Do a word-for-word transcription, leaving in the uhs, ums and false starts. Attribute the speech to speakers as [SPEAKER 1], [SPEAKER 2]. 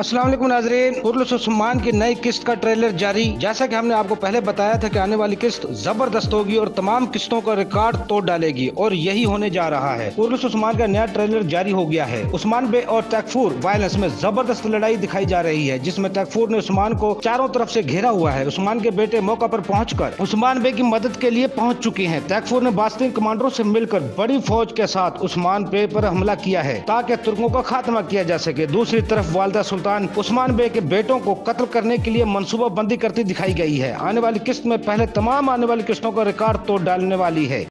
[SPEAKER 1] अस्सलाम वालेकुम नाज़रीन, उर्लुस उस्मान की नई किस्त का ट्रेलर जारी। जैसा कि हमने आपको पहले बताया था कि आने वाली किस्त जबरदस्त होगी और तमाम किस्तों का रिकॉर्ड तोड़ डालेगी, और यही होने जा रहा है। उर्लुस उस्मान का नया ट्रेलर जारी हो गया है। उस्मान बे और तैकफूर वायलेंस में जबरदस्त लड़ाई दिखाई जा रही है, जिसमें तैकफूर ने उस्मान को चारों तरफ से घेरा हुआ है। उस्मान के बेटे मौका पर पहुंचकर उस्मान बे की मदद के लिए पहुंच चुके हैं। तैकफूर ने बास्तीन कमांडरों से मिलकर बड़ी फौज के साथ उस्मान बे पर हमला किया है ताकि तुर्कों का खात्मा किया जा सके। दूसरी तरफ वालिदा सुल्तान उस्मान बे के बेटों को कत्ल करने के लिए मंसूबा बंदी करती दिखाई गई है। आने वाली किस्त में पहले तमाम आने वाली किस्तों का रिकॉर्ड तोड़ डालने वाली है।